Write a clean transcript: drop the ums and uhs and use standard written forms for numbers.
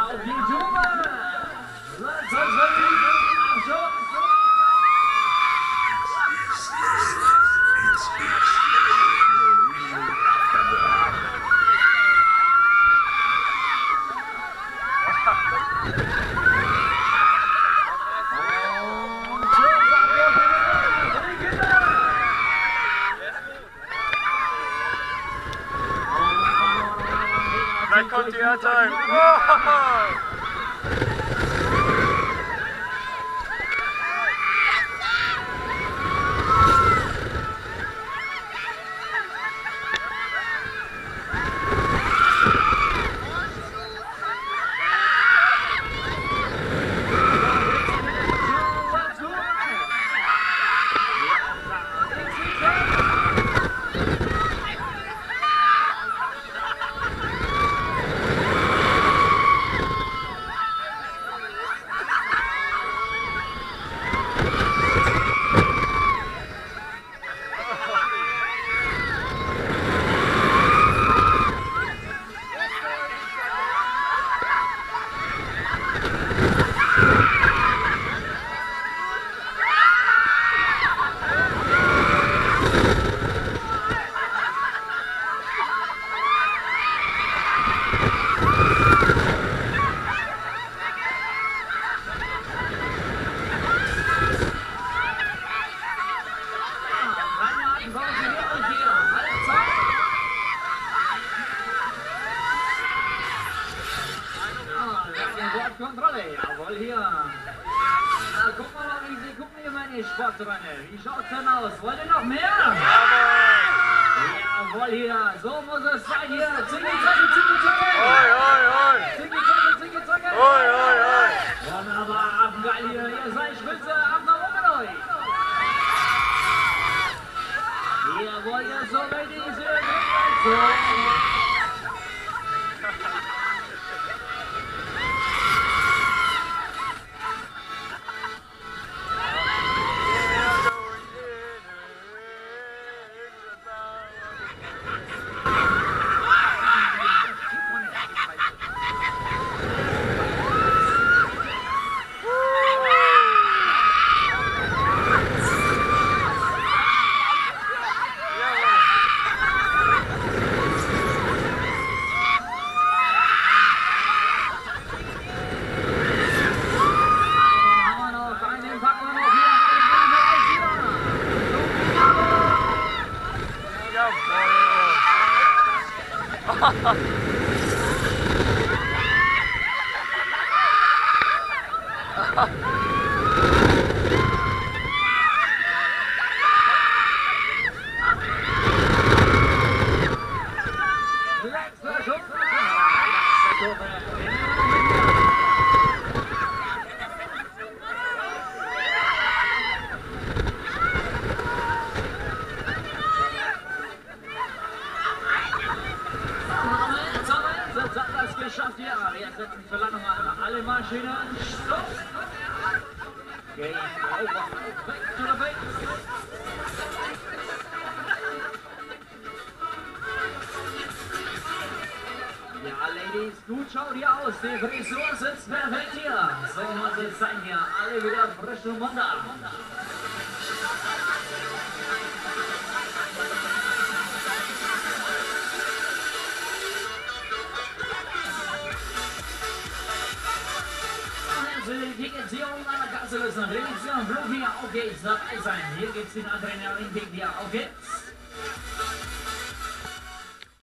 auf die Tube. Sonst wird die Abschluss. Gleich kommt die Airtime. Oh! Kontrolle, jawohl hier. Guck mal, guck mir meine Sportreine. Wie schaut's denn aus? Wollt ihr noch mehr? Jawohl hier. So muss es sein hier. Zicke, zacke, zicke, zacke. Oi, oi, oi. Zicke, zacke, zicke, zacke. Oi, oi, oi. Wunderbar, geil hier. Ihr seid spitze. Ab nach oben mit euch. Jawohl, ihr so Ladies. So. Geschafft, ja. Jetzt setzen Verlandung an. Alle Maschinen. Stopp. Game over. Back to the base. Ja, Ladies, gut schaut ihr aus. Die Frisur sitzt perfekt hier. So muss es sein hier. Alle wieder frisch und munter. Relegation an der Kasse lösen. Relegation, Blue hier, auf geht's, dabei sein. Hier gibt's den Adrenalin-Kick hier, auf geht's.